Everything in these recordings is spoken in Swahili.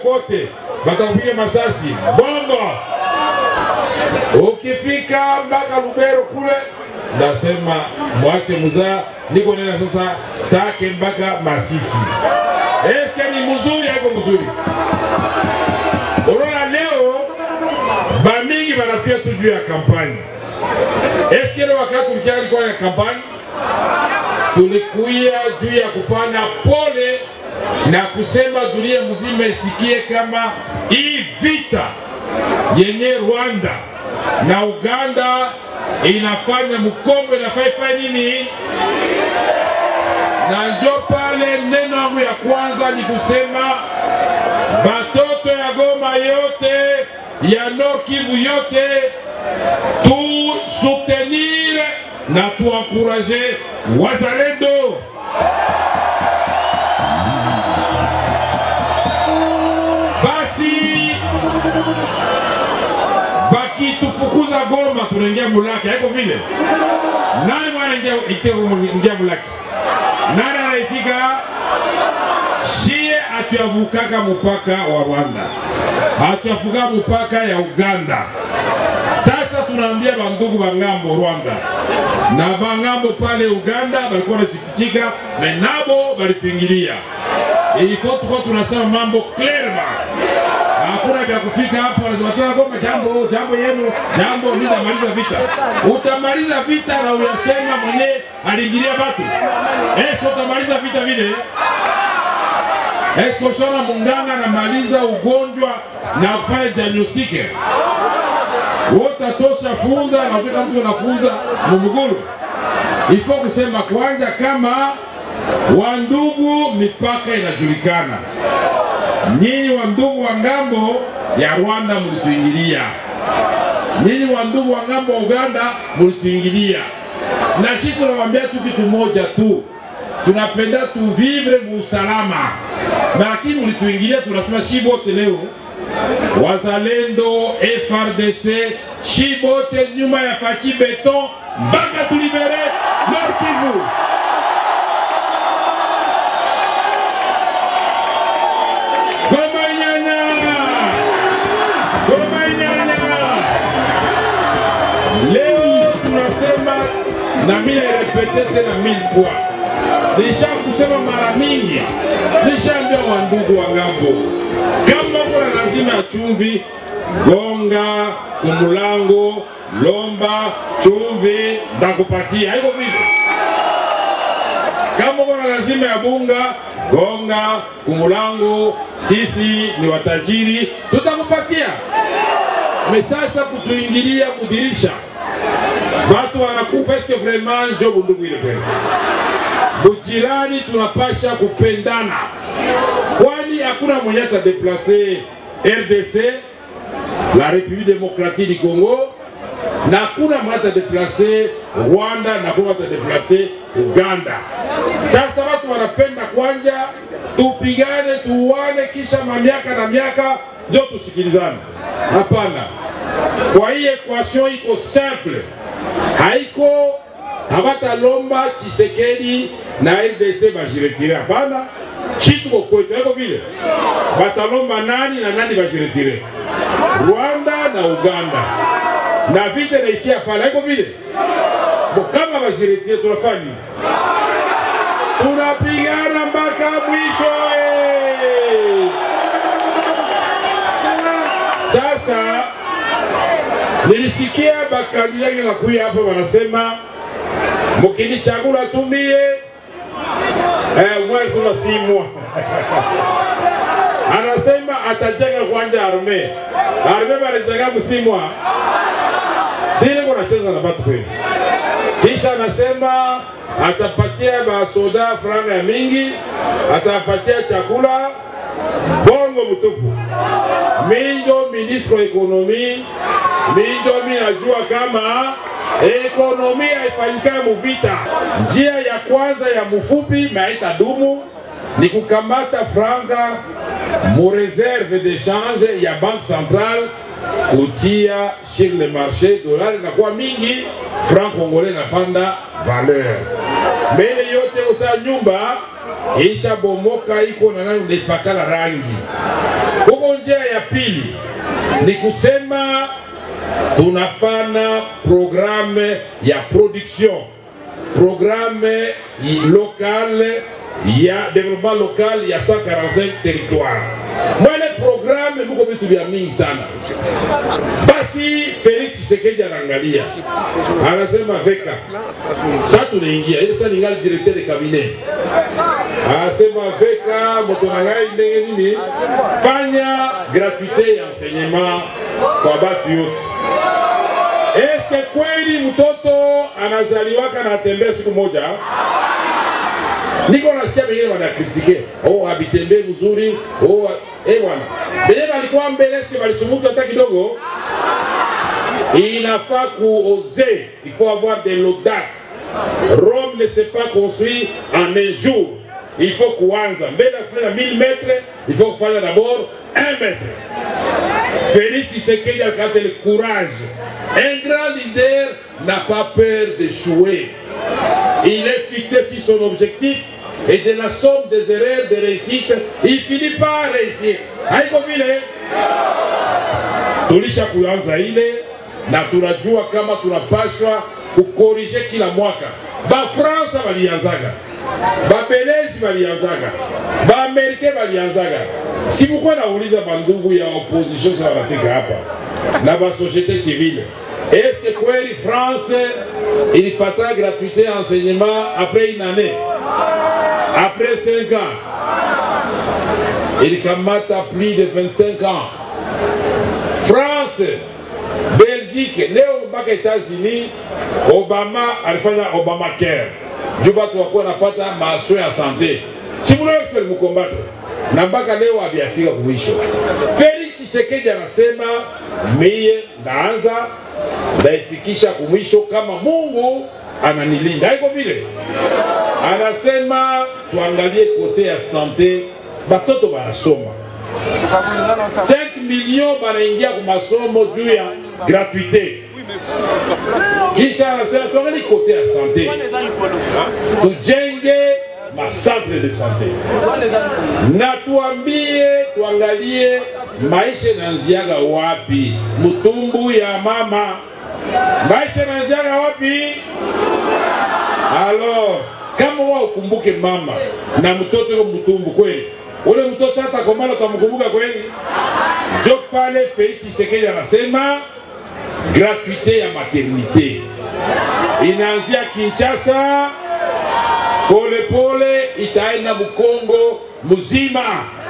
kote batakupiga masasi bongo. Ukifika mpaka Lubero kule nasema mwache muzaa, niko nena sasa Sake mpaka Masisi. Eske ni mzuri haiko mzuri? Unaona leo bamingi banapia tu juu ya kampani. Eske leo wakati ulikuwa ya kampani tulikuya juu ya kupana pole na kusema dunia mzima isikie kama hii vita yenye Rwanda na Uganda inafanya mkombo inafanya nini? Na njo pale neno yangu ya kwanza ni kusema batoto ya Goma yote ya Nord Kivu yote tu soutenir na tu encourager wazalendo. Basi baki tufukuza Goma tunaingia Mulaki, haiko vile? Nani mwana ingia Mulaki? Nani anaitika? Shie atuyavukaka mpaka wa Rwanda, atuyavuka mpaka ya Uganda. Sasa tunaambia bandugu bangambo Rwanda na bangambo pale Uganda balikuwa nasikitika na nabo balipingilia. Ilifo tukua tunasema mambo clairement. Hakuna vya kufika hapo wanasema tena Goma jambo yenu, jambo nitamaliza vita. Utamaliza vita na uyasema mwenye aliingilia watu. Utamaliza vita vile? Shona munganga anamaliza ugonjwa na kufanya diagnostike. Utatosha funza na ukika mtu anafunza mumuguru. Ifo kusema kwanza kama wandugu mipaka inajulikana. Nyinyi wandugu wa ngambo ya Rwanda mulituingilia. Nyinyi wandugu wa ngambo wa Uganda mulituingilia. Na sisi tunawaambia tu kitu moja tu. Tunapenda tu vivre musalama. Lakini mulituingilia tunasema shibote leo. Wazalendo, FRDC, shibote nyuma ya Fachi Beton mpaka tulibere Nord Kivu. Leo tunasema na mimi répéter tena 1000 fois. Nisha kusema mara mingi. Nishaambia wandugu wa ngambo. Kama kuna lazima ya chumvi, gonga, kumulango, lomba, chumvi, ndakupatia. Haiko vile. Kama kuna lazima ya bunga, gonga, kumulango, sisi ni watajiri, tutakupatia. Sasa kutuingilia kudirisha watu wanakufa, eske vraiment njo bundugu ile kweli? Bujirani tunapasha kupendana, kwani hakuna mwenye atadeplace RDC, la République démocratique du Congo, na hakuna mwenye atadeplace Rwanda, na hakuna atadeplace Uganda. Sasa watu wanapenda kwanja tupigane, tuwane, kisha miaka na miaka ndio tusikilizane. Hapana. Kwa hii equation iko simple. Haiko habata lomba Tshisekedi na RDC bajiretire. Hapana. Chituko kwetu haiko vile. Batalomba nani na nani bajiretire? Rwanda na Uganda. Na vita naishia pale haiko vile. Kama bajiretire tunafanya tunapigana mpaka mwisho. Sasa nilisikia bakandidati wanakuja hapa wanasema mkinichagula tumie mwezi wa simwa. Anasema atajenga kwanza arme. Arme balijenga msimwa. Sile kuna cheza na batu kweli. Kisha anasema atapatia basoda franga ya mingi, atapatia chakula bongo mutupu. Minjo ministre wa ekonomi, minjo minajua kama ekonomi haifanyika muvita. Njia ya kwanza ya mufupi maita dumu ni kukamata franga mu reserve d'échange ya banque centrale kutia sur le marché dollar na kwa mingi franc congolais na panda valeur. Mbele yote usa nyumba isha bomoka iko na nani lepakala rangi. Huko njia ya pili ni kusema tunapana programme ya production, programme locale ya développement local ya 145 territoires. Mwele programme muko vitu vya mingi sana. Basi Felix Tshisekedi anaangalia. Anasema veka. Sasa tunaingia. Ile sasa ningali directeur de cabinet. Anasema veka motonangai ndenge nini? Fanya gratuité ya enseignement kwa batu yote. Est-ce que kweli mtoto anazaliwaka na atembea siku moja? Niko nasikia wengine wanakritike. Oh, habitembe mzuri. Oh, bwana. Bele walikuwa mbele eske walisumuka hata kidogo? Il faut oser, il faut avoir de l'audace. Rome ne s'est pas construit en un jour. Il faut kuanza. Mbele kufanya 1000 mètres, il faut kufanya d'abord 1 mètre. Félix Tshisekedi a le courage. Un grand leader n'a pas peur d'échouer. Il est fixé sur son objectif et de la somme des erreurs de réussite, il finit par réussir. Haiko vile? Tulisha kuanza ile na tunajua kama tunapashwa kukorije kila mwaka. Ba France walianzaga, ba Belgique walianzaga, ba Amerika walianzaga. Si mko nauliza bandugu ya opposition za wanafika hapa na ba société civile, est-ce que kweli France ilipata gratuité enseignement après une année? Après 5 ans, il kamata plus de 25 ans. France, Belgique, leo mpaka États-Unis, Obama alifanya Obamacare. Juba tu wako napata maso ya santé. Si muna expert mkombata, na mpaka leo abiafika kumwisho. Felix Tshisekedi anasema mie ndaanza ndaifikisha kumwisho kama Mungu ananilinda. Haiko vile? Anasema tuangalie kote ya santé, batoto banasoma. 5 millions banaingia kwa masomo juu ya gratuité. Kisha anasema tuangalie kote ya santé. Tujenge ma centre de santé. Na tuangalie maisha nanziaga wapi? Mutumbu ya mama. Maisha nanziaga wapi? Alors, kama wao ukumbuke mama na mtoto yuko mtumbu kweli, ule mtoto sasa komala utamkumbuka kweli? Jo pale Felix Tshisekedi anasema gratuité ya maternité inaanzia Kinshasa, pole pole itaenda Mkongo mzima.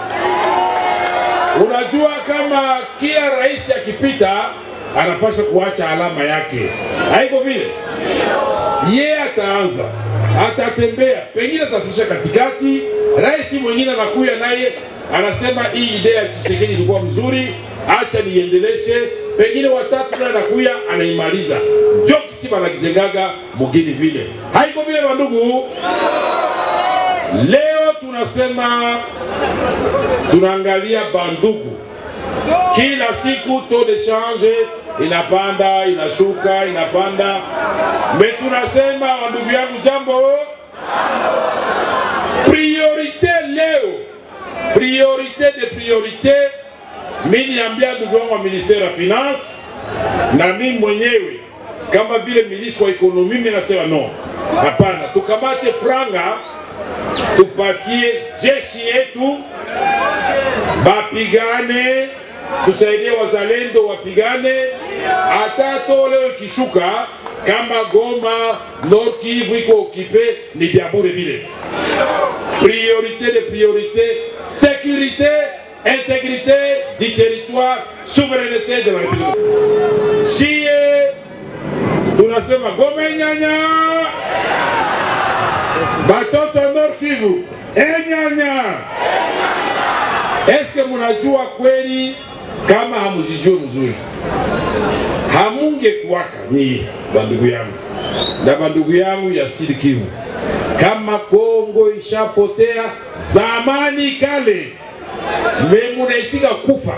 Unajua kama kila rais akipita anapaswa kuacha alama yake. Haiko vile? Yeye ataanza, atatembea, pengine atafisha katikati, rais mwingine anakuja naye anasema hii idea ya Tshisekedi ilikuwa mzuri, acha niendeleshe, pengine watatu naye anakuja anaimaliza. Joki si banakijengaga mugini vile. Haiko vile bandugu? Leo tunasema tunaangalia bandugu. Kila siku taux de change inapanda, inashuka, inapanda. Mais tunasema ndugu yangu jambo. Priorité leo. Priorité de priorité. Mimi niambia ndugu wangu wa ministère ya finance na mimi mwenyewe kama vile ministre wa ekonomi mimi nasema no. Hapana, tukamate franga tupatie jeshi yetu bapigane, tusaidie wazalendo wapigane, hata leo kishuka kama Goma, Nord Kivu iko occupé ni biabure bile. Priorité de priorité, sécurité, intégrité du territoire, souveraineté de la République. Si tunasema Goma nyanya, batoto Nord Kivu, nyanya. Est-ce que munajua kweli kama hamujijue mzuri? Hamunge kuwaka ni bandugu yangu na bandugu yangu ya Sud Kivu. Kama Kongo ishapotea zamani kale, munaitika kufa.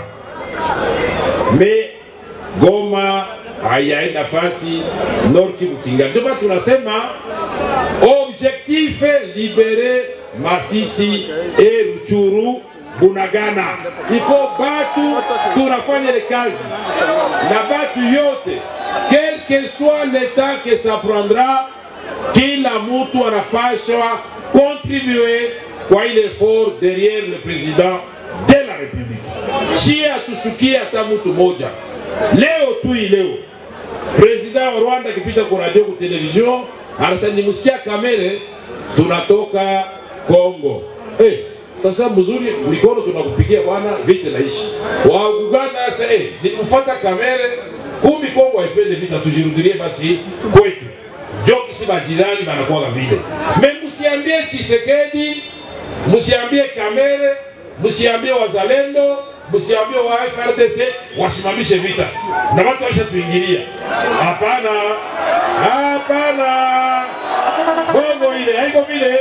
Goma hayaenda fasi, Nord Kivu kinga. Ndio tunasema objectif libérer Masisi et Rutshuru bunagana. Ifo batu tunafanya ile kazi na batu yote, quel que soit le temps que ça prendra, kila mutu anapashwa contribuer kwa ile effort derrière le président de la République. Si atushukia hata mutu moja leo tu leo president wa Rwanda akipita kwa radio kwa television anasema nimusikia kamere tunatoka Kongo. Sasa mzuri mikono tunakupigia bwana vita naishi. Wa Uganda sasa ni kufuata kamere kumi Kongo haipende vita tujirudilie basi kwetu. Joki si majirani banakuwa vile. Msiambie Tshisekedi, msiambie kamere, msiambie wazalendo, msiambie wa FRDC wasimamishe vita. Na watu washa tuingilia. Hapana. Hapana. Bongo ile, haiko vile.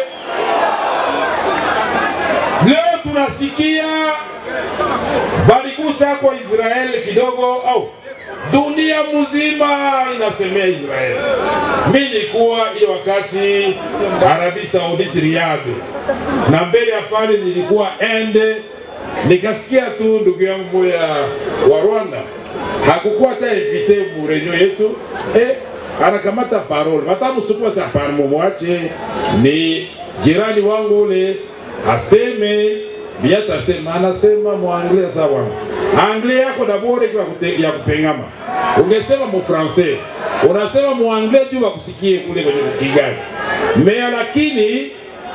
Leo tunasikia baligusa kwa Israeli kidogo au dunia mzima inasemea Israeli. Mimi nilikuwa ile wakati Arabia Saudite Riyadh. Na mbele ya pale nilikuwa Ende, nikasikia tu ndugu yangu wa Rwanda hakukuwa hata invité mu reunion yetu. Anakamata parole. Matamu sikuwa sa parmo mwache ni jirani wangu ule aseme biata asema anasema muanglais sawa. Anglais yako dabore kwa ya kupengama. Ungesema mu français. Unasema muanglais tu wakusikie kule kwenye Kigali. Mea lakini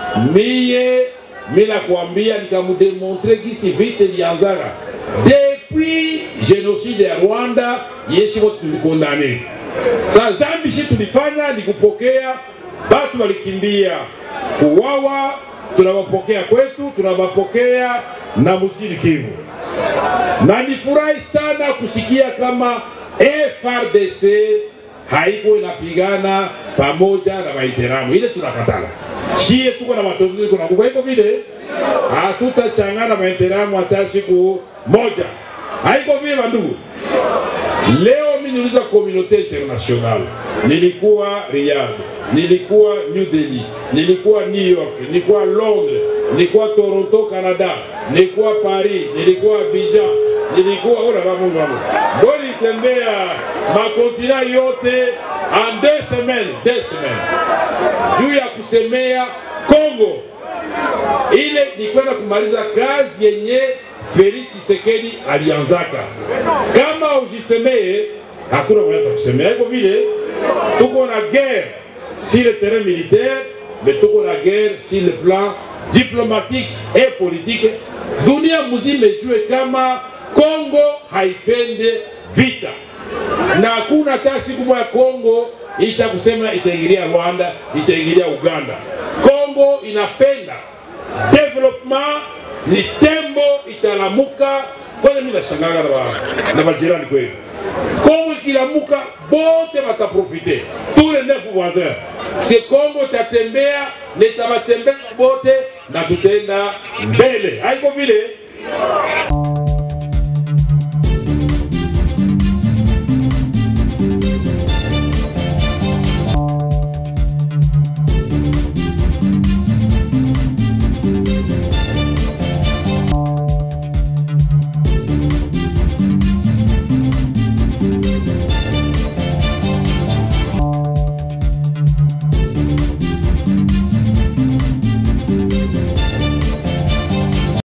mimi nakwambia nikamudemontre kisi vite lianzaga. Depuis génocide ya Rwanda yeshi wote tulikondane. Sasa zambi shi tulifanya ni kupokea watu walikimbia kuwawa, tunawapokea kwetu, tunawapokea na Musili Kivu. Na nifurahi sana kusikia kama FRDC haiko inapigana pamoja na Waiteramu. Ile tunakatala. Shie tuko na watoto kuna nguvu haiko vile. Hatutachangana na Waiteramu hata siku moja. Haiko vile ndugu. Leo mimi niliuliza communauté internationale. Nilikuwa Riyadh, nilikuwa New Delhi, nilikuwa New York, nilikuwa Londres, nilikuwa Toronto, Canada, nilikuwa Paris, nilikuwa Abidjan, nilikuwa Mungu wangu. Boli tembea makontina yote en 2 semaines. Juu ya kusemea Kongo. Ile ni kwenda kumaliza kazi yenye Félix Tshisekedi alianzaka. Kama ujisemee hakuna mwenye kusemea hivyo vile. Tuko na guerre sur le terrain militaire, mais tuko na guerre sur le plan diplomatique et politique. Dunia mzima ijue kama Kongo haipende vita. Na hakuna hata siku moja Kongo isha kusema itaingilia Rwanda, itaingilia Uganda. Kongo inapenda development, ni tembo italamuka. Kwa mimi nashangaa na majirani kweli. Kongo ikilamuka bote wataprofite. Tous les 9 voisins. Si Kongo tatembea, nitabatembea bote na tutenda mbele. Haiko vile.